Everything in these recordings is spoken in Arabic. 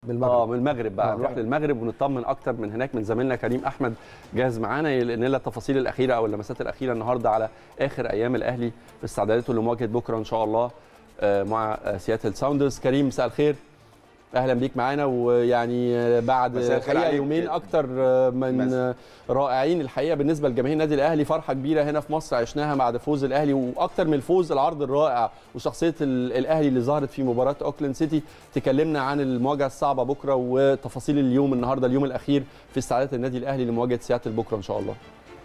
من المغرب بقى نروح للمغرب ونطمن اكتر من هناك من زميلنا كريم احمد جاهز معانا ينقل لنا التفاصيل الاخيره او اللمسات الاخيره النهارده على اخر ايام الاهلي في استعداداته لمواجهه بكره ان شاء الله مع سياتل ساوندرز. كريم مساء الخير، اهلا بيك معانا. ويعني بعد الحقيقه يومين اكتر من رائعين الحقيقه بالنسبه لجماهير النادي الاهلي، فرحه كبيره هنا في مصر عشناها بعد فوز الاهلي، واكتر من الفوز العرض الرائع وشخصيه الاهلي اللي ظهرت في مباراه اوكلاند سيتي. تكلمنا عن المواجهه الصعبه بكره وتفاصيل اليوم النهارده اليوم الاخير في استعدادات النادي الاهلي لمواجهه سياتل بكره ان شاء الله.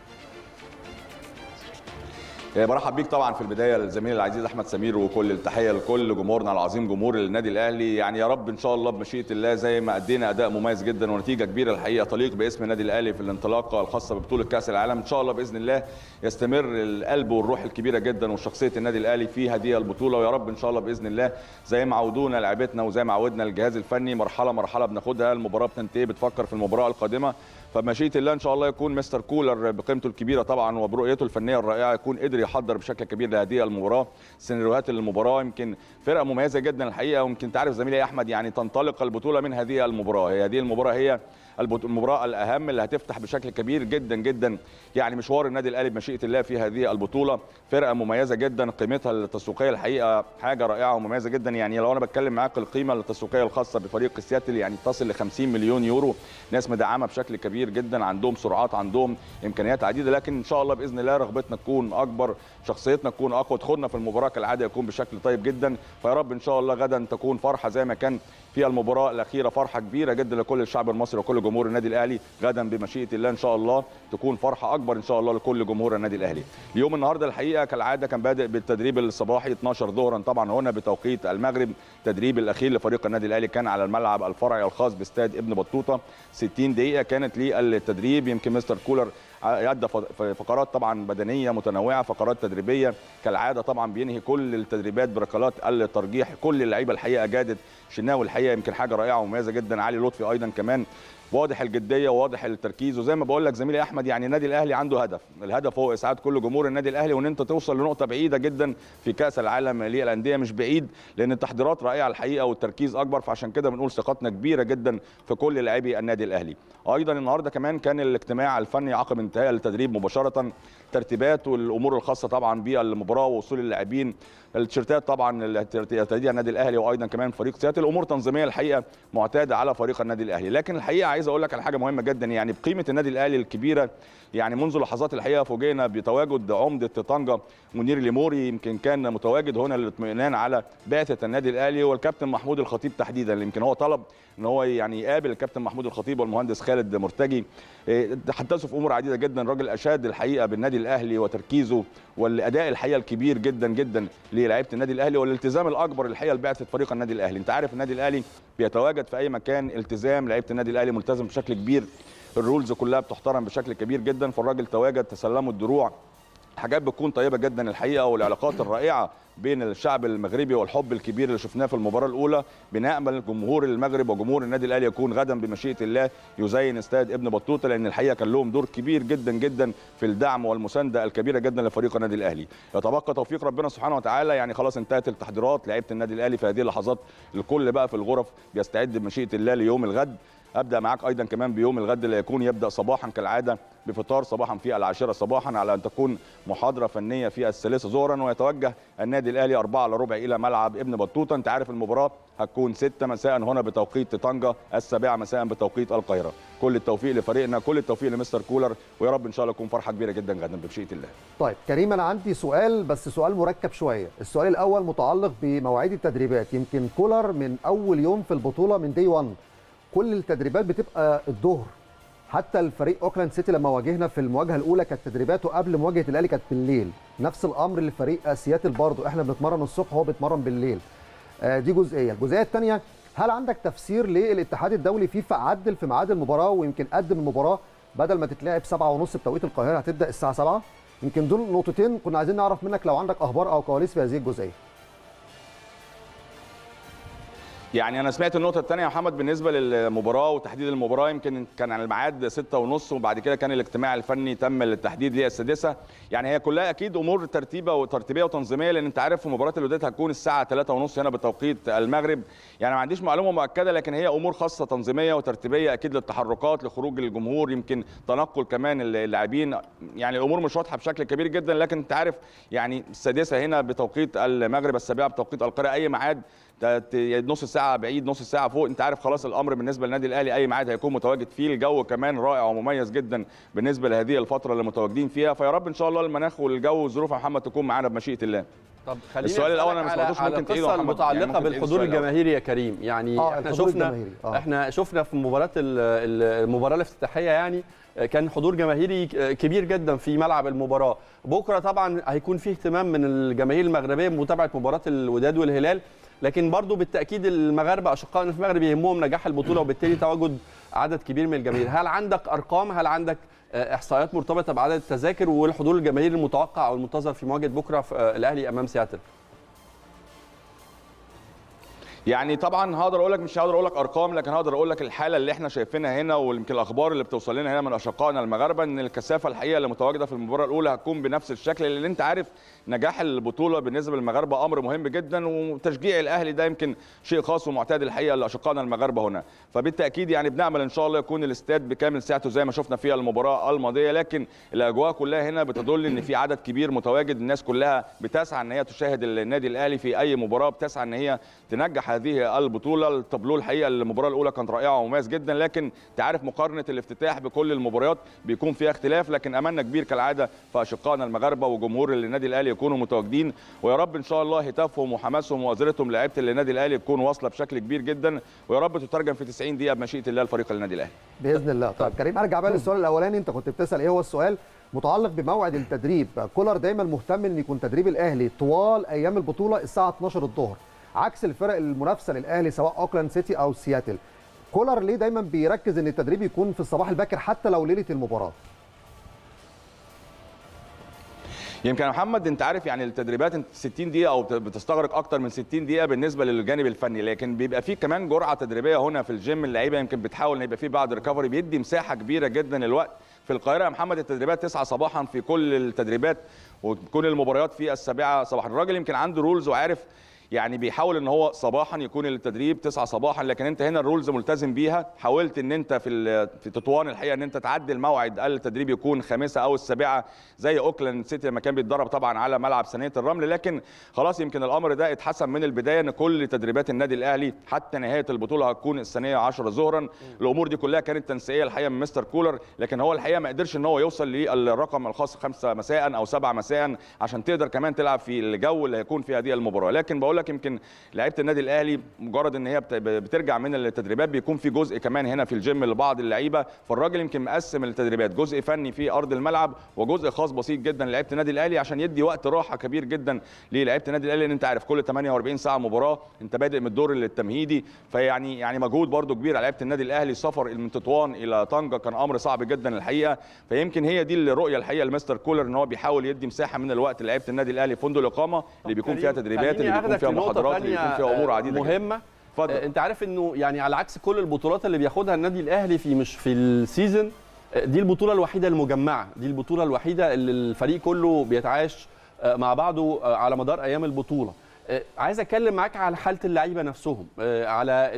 برحب بيك طبعا في البدايه الزميل العزيز احمد سمير، وكل التحيه لكل جمهورنا العظيم جمهور النادي الاهلي. يعني يا رب ان شاء الله بمشيئه الله زي ما ادينا اداء مميز جدا ونتيجه كبيره الحقيقه تليق باسم النادي الاهلي في الانطلاقه الخاصه ببطوله كاس العالم، ان شاء الله باذن الله يستمر القلب والروح الكبيره جدا وشخصيه النادي الاهلي في هذه البطوله، ويا رب ان شاء الله باذن الله زي ما عودونا لعيبتنا وزي ما عودنا الجهاز الفني مرحله مرحله بناخدها، المباراه بتنتهي بتفكر في المباراه القادمه. فبمشيئه الله ان شاء الله يكون مستر كولر بقيمته الكبيره طبعا وبرؤيته الفنيه الرائعه يكون قدر يحضر بشكل كبير لهذه المباراه، سيناريوهات المباراه. يمكن فرقه مميزه جدا الحقيقه، ويمكن تعرف زميلي احمد يعني تنطلق البطوله من هذه المباراه. هذه المباراه هي المباراه الاهم اللي هتفتح بشكل كبير جدا جدا يعني مشوار النادي الاهلي بمشيئه الله في هذه البطوله. فرقه مميزه جدا، قيمتها التسويقيه الحقيقه حاجه رائعه ومميزه جدا. يعني لو انا بتكلم معاك القيمه التسويقيه الخاصه بفريق سياتل يعني تصل ل 50 مليون يورو، ناس مدعمه بشكل كبير جدا، عندهم سرعات، عندهم امكانيات عديده، لكن ان شاء الله باذن الله رغبتنا تكون اكبر، شخصيتنا تكون اقوى، دخولنا في المباراه كالعاده يكون بشكل طيب جدا. فيا رب ان شاء الله غدا تكون فرحه زي ما كان في المباراه الاخيره، فرحه كبيره جدا لكل الشعب المصري وكل جمهور النادي الاهلي. غدا بمشيئه الله ان شاء الله تكون فرحه اكبر ان شاء الله لكل جمهور النادي الاهلي. اليوم النهارده الحقيقه كالعاده كان بادئ بالتدريب الصباحي 12 ظهرا طبعا هنا بتوقيت المغرب. التدريب الاخير لفريق النادي الاهلي كان على الملعب الفرعي الخاص باستاد ابن بطوطه، 60 دقيقه كانت للتدريب. يمكن مستر كولر ادى فقرات طبعا بدنيه متنوعه، فقرات تدريبيه كالعاده طبعا بينهي كل التدريبات بركلات الترجيح. كل اللعيبه الحقيقه جادت، شناوي الحقيقه يمكن حاجه رائعه ومميزه جدا، علي لطفي ايضا كمان واضح الجديه وواضح التركيز. وزي ما بقول لك زميلي احمد يعني النادي الاهلي عنده هدف، الهدف هو اسعاد كل جمهور النادي الاهلي وان انت توصل لنقطه بعيده جدا في كاس العالم للانديه، مش بعيد لان التحضيرات رائعه الحقيقه والتركيز اكبر، فعشان كده بنقول ثقتنا كبيره جدا في كل لاعبي النادي الاهلي. ايضا النهارده كمان كان الاجتماع الفني عقب انتهاء التدريب مباشره، ترتيبات والامور الخاصه طبعا بالمباراه ووصول اللاعبين، التيشيرتات طبعا اللي هترتديها النادي الاهلي وايضا كمان فريق سياتل، الامور تنظيميه الحقيقه معتاده على فريق النادي الاهلي. لكن الحقيقه عايز اقول لك على حاجه مهمه جدا يعني بقيمه النادي الاهلي الكبيره. يعني منذ لحظات الحقيقه فوجئنا بتواجد عمده طنجه منير ليموري، يمكن كان متواجد هنا للاطمئنان على بعثه النادي الاهلي والكابتن محمود الخطيب تحديدا، يمكن هو طلب ان هو يعني يقابل الكابتن محمود الخطيب والمهندس خالد مرتجي. تحدثوا في امور عديده جدا، الراجل اشاد الحقيقه بالنادي الاهلي وتركيزه والاداء الحقيقه الكبير جدا جدا للاعيبه النادي الاهلي والالتزام الاكبر الحقيقه لبعثه فريق النادي الاهلي. انت عارف النادي الاهلي بيتواجد في اي مكان، التزام لعيبه النادي الاهلي ملتزم بشكل كبير، الرولز كلها بتحترم بشكل كبير جدا، فالراجل تواجد تسلموا الدروع، حاجات بتكون طيبه جدا الحقيقه. والعلاقات الرائعه بين الشعب المغربي والحب الكبير اللي شفناه في المباراه الاولى، بنامل جمهور المغرب وجمهور النادي الاهلي يكون غدا بمشيئه الله يزين استاد ابن بطوطه، لان الحقيقه كان لهم دور كبير جدا جدا في الدعم والمسانده الكبيره جدا لفريق النادي الاهلي. يتبقى توفيق ربنا سبحانه وتعالى، يعني خلاص انتهت التحضيرات، لعيبه النادي الاهلي في هذه اللحظات الكل بقى في الغرف بيستعد بمشيئه الله ليوم الغد. ابدا معاك ايضا كمان بيوم الغد اللي يكون يبدا صباحا كالعاده بفطار صباحا في 10 صباحا، على ان تكون محاضره فنيه في 3 ظهرا، ويتوجه النادي الاهلي 4:15 الى ملعب ابن بطوطه. انت عارف المباراه هتكون 6 مساء هنا بتوقيت طنجه، 7 مساء بتوقيت القاهره. كل التوفيق لفريقنا، كل التوفيق لمستر كولر، ويا رب ان شاء الله تكون فرحه كبيره جدا غدا بمشيئه الله. طيب كريم انا عندي سؤال، بس سؤال مركب شويه. السؤال الاول متعلق بمواعيد التدريبات. يمكن كولر من اول يوم في البطوله من دي 1 كل التدريبات بتبقى الظهر، حتى الفريق اوكلاند سيتي لما واجهنا في المواجهه الاولى كانت تدريباته قبل مواجهه الاهلي كانت بالليل. نفس الامر لفريق سياتل برضه، احنا بنتمرن الصبح وهو بيتمرن بالليل. دي جزئيه. الجزئيه الثانيه، هل عندك تفسير ليه الاتحاد الدولي فيفا عدل في ميعاد المباراه ويمكن قدم المباراه بدل ما تتلعب 7:30 بتوقيت القاهره هتبدا الساعه 7؟ يمكن دول نقطتين كنا عايزين نعرف منك لو عندك اخبار او كواليس في هذه الجزئيه. يعني انا سمعت النقطه الثانيه يا محمد بالنسبه للمباراه وتحديد المباراه. يمكن كان على الميعاد 6:30 وبعد كده كان الاجتماع الفني تم التحديد ليها السادسه. يعني هي كلها اكيد امور ترتيبيه وتنظيميه، لان انت عارف مباراه الوداد هتكون الساعه 3:30 هنا بتوقيت المغرب. يعني ما عنديش معلومه مؤكده، لكن هي امور خاصه تنظيميه وترتيبيه اكيد للتحركات لخروج الجمهور، يمكن تنقل كمان اللاعبين. يعني الامور مش واضحه بشكل كبير جدا، لكن انت عارف يعني السادسه هنا بتوقيت المغرب، السابعه بتوقيت القاهره، اي ميعاد نص ساعه بعيد نص ساعه فوق، انت عارف خلاص الامر بالنسبه للنادي الاهلي اي ميعاد هيكون متواجد فيه. الجو كمان رائع ومميز جدا بالنسبه لهذه الفتره اللي متواجدين فيها، فيا رب ان شاء الله المناخ والجو والظروف يا محمد تكون معانا بمشيئه الله. طب خليني السؤال الاول انا ما سمعتوش، ممكن تعيده يا محمد؟ المتعلقه يعني بالحضور الجماهيري يا كريم. يعني احنا شفنا في مباراه المباراه الافتتاحيه يعني كان حضور جماهيري كبير جدا في ملعب المباراه. بكره طبعا هيكون فيه اهتمام من الجماهير المغربيه بمتابعه مباراه الوداد والهلال، لكن برضو بالتاكيد المغاربه اشقائنا في المغرب يهمهم نجاح البطوله وبالتالي تواجد عدد كبير من الجماهير. هل عندك ارقام، هل عندك احصائيات مرتبطه بعدد التذاكر والحضور الجماهيري المتوقع او المنتظر في مواجهه بكره في الاهلي امام سياتل؟ يعني طبعا هقدر اقول لك، مش هقدر اقول لك ارقام، لكن هقدر اقول لك الحاله اللي احنا شايفينها هنا، ويمكن الاخبار اللي بتوصل لنا هنا من اشقائنا المغاربه ان الكثافه الحقيقه اللي متواجده في المباراه الاولى هتكون بنفس الشكل، لان انت عارف نجاح البطوله بالنسبه للمغاربه امر مهم جدا، وتشجيع الاهلي ده يمكن شيء خاص ومعتاد الحقيقه لاشقائنا المغاربه هنا. فبالتاكيد يعني بنامل ان شاء الله يكون الاستاد بكامل سعته زي ما شفنا فيها المباراه الماضيه، لكن الاجواء كلها هنا بتدل ان في عدد كبير متواجد. الناس كلها بتسعى ان هي تشاهد النادي الاهلي في اي مباراه، بتسعى ان هي تنجح هذه البطوله. التابلو الحقيقه المباراه الاولى كانت رائعه ومميز جدا، لكن انت عارف مقارنه الافتتاح بكل المباريات بيكون فيها اختلاف، لكن املنا كبير كالعاده في اشقائنا المغاربه وجمهور النادي الاهلي يكونوا متواجدين، ويا رب ان شاء الله هتافهم وحماسهم وأزرتهم لعيبه النادي الاهلي تكون واصله بشكل كبير جدا، ويا رب تترجم في 90 دقيقه بمشيئه الله لفريق النادي الاهلي باذن الله. طيب كريم ارجع بقى للسؤال الاولاني، انت كنت بتسال ايه هو السؤال متعلق بموعد التدريب. كولر دايما مهتم ان يكون تدريب الاهلي طوال ايام البطوله الساعه 12 الظهر عكس الفرق المنافسه للاهلي سواء اوكلاند سيتي او سياتل. كولر ليه دايما بيركز ان التدريب يكون في الصباح الباكر حتى لو ليله المباراه؟ يمكن يا محمد انت عارف يعني التدريبات 60 دقيقه او بتستغرق اكتر من 60 دقيقه بالنسبه للجانب الفني، لكن بيبقى فيه كمان جرعه تدريبيه هنا في الجيم. اللعيبه يمكن بتحاول ان يبقى فيه بعض ريكفري، بيدي مساحه كبيره جدا الوقت. في القاهره يا محمد التدريبات 9 صباحا في كل التدريبات، وتكون المباريات في 7 صباحا. الراجل يمكن عنده رولز وعارف يعني بيحاول ان هو صباحا يكون التدريب 9 صباحا، لكن انت هنا الرولز ملتزم بيها. حاولت ان انت في تطوان الحقيقه ان انت تعدل موعد التدريب يكون 5 او 7 زي اوكلاند سيتي لما كان بيتدرب طبعا على ملعب ثانيه الرمل، لكن خلاص يمكن الامر ده اتحسم من البدايه ان كل تدريبات النادي الاهلي حتى نهايه البطوله هتكون الثانيه 10 ظهرا. الامور دي كلها كانت تنسيقيه الحقيقه من مستر كولر، لكن هو الحقيقه ما قدرش ان هو يوصل للرقم الخاص 5 مساء او 7 مساء عشان تقدر كمان تلعب في الجو اللي هيكون في هذه المباراه. لكن بقول لك يمكن لعيبه النادي الاهلي مجرد ان هي بترجع من التدريبات بيكون في جزء كمان هنا في الجيم لبعض اللعيبه، فالراجل يمكن مقسم التدريبات جزء فني في ارض الملعب وجزء خاص بسيط جدا لعيبه النادي الاهلي عشان يدي وقت راحه كبير جدا للعيبه النادي الاهلي، لان انت عارف كل 48 ساعه مباراه، انت بادئ من الدور التمهيدي، فيعني مجهود برده كبير على لعيبه النادي الاهلي. سفر من تطوان الى طنجه كان امر صعب جدا الحقيقه، فيمكن هي دي الرؤيه الحقيقه لمستر كولر ان هو بيحاول يدي مساحه من الوقت لعيبه النادي الاهلي في فندق الاقامه اللي بيكون فيها تدريبات، اللي بيكون فيها محاضرات، اللي بيكون فيها امور عديده مهمه. انت عارف انه يعني على عكس كل البطولات اللي بياخدها النادي الاهلي مش في السيزون، دي البطوله الوحيده المجمعه، دي البطوله الوحيده اللي الفريق كله بيتعايش مع بعضه على مدار ايام البطوله. عايز اتكلم معاك على حاله اللعيبه نفسهم، على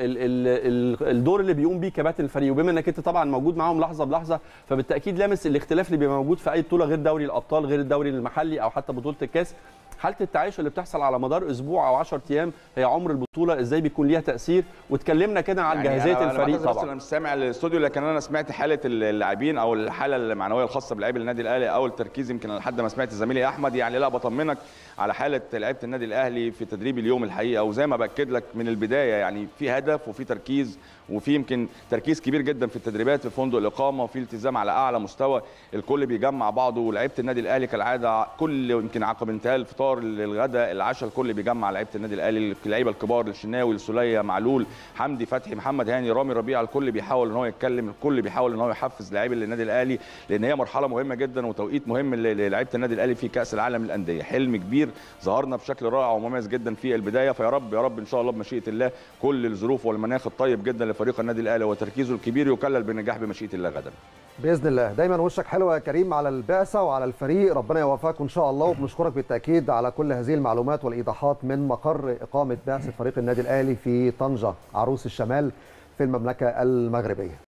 الدور اللي بيقوم بيه كباتن الفريق، وبما انك انت طبعا موجود معاهم لحظه بلحظه فبالتاكيد لامس الاختلاف اللي بيبقى موجود في اي بطوله غير دوري الابطال غير الدوري المحلي او حتى بطوله الكاس. حاله التعايش اللي بتحصل على مدار اسبوع او 10 ايام هي عمر البطوله، ازاي بيكون ليها تاثير؟ واتكلمنا كده عن يعني جاهزيه الفريق. طبعا انا مش سامع الاستوديو، لكن انا سمعت حاله اللاعبين او الحاله المعنويه الخاصه بلاعبي النادي الاهلي او التركيز، يمكن لحد ما سمعت زميلي احمد. يعني لا بطمنك على حاله لعيبه النادي الاهلي في تدريب اليوم الحقيقه، وزي ما باكد لك من البدايه يعني في هدف وفي تركيز وفي يمكن تركيز كبير جدا في التدريبات في فندق الاقامه، وفي التزام على اعلى مستوى، الكل بيجمع بعضه، ولاعيبه النادي الاهلي كالعاده كل يمكن عقب انتهاء الفطار الفطار للغداء العشاء، الكل بيجمع لعيبه النادي الاهلي، اللعيبه الكبار، الشناوي، السوليه، معلول، حمدي فتحي، محمد هاني، رامي ربيعه، الكل بيحاول ان هو يتكلم، الكل بيحاول ان هو يحفز لاعبي النادي الاهلي، لان هي مرحله مهمه جدا وتوقيت مهم للاعيبه النادي الاهلي في كاس العالم للانديه. حلم كبير ظهرنا بشكل رائع ومميز جدا في البدايه، فيا رب يا رب ان شاء الله بمشيئه الله كل الظروف والمناخ الطيب جدا لفريق النادي الاهلي وتركيزه الكبير يكلل بالنجاح بمشيئه الله غدا باذن الله. دايما وشك حلو يا كريم على البعثه وعلى الفريق، ربنا يوفقك ان شاء الله، وبنشكرك بالتاكيد على كل هذه المعلومات والايضاحات من مقر اقامه بعثه فريق النادي الاهلي في طنجه عروس الشمال في المملكه المغربيه.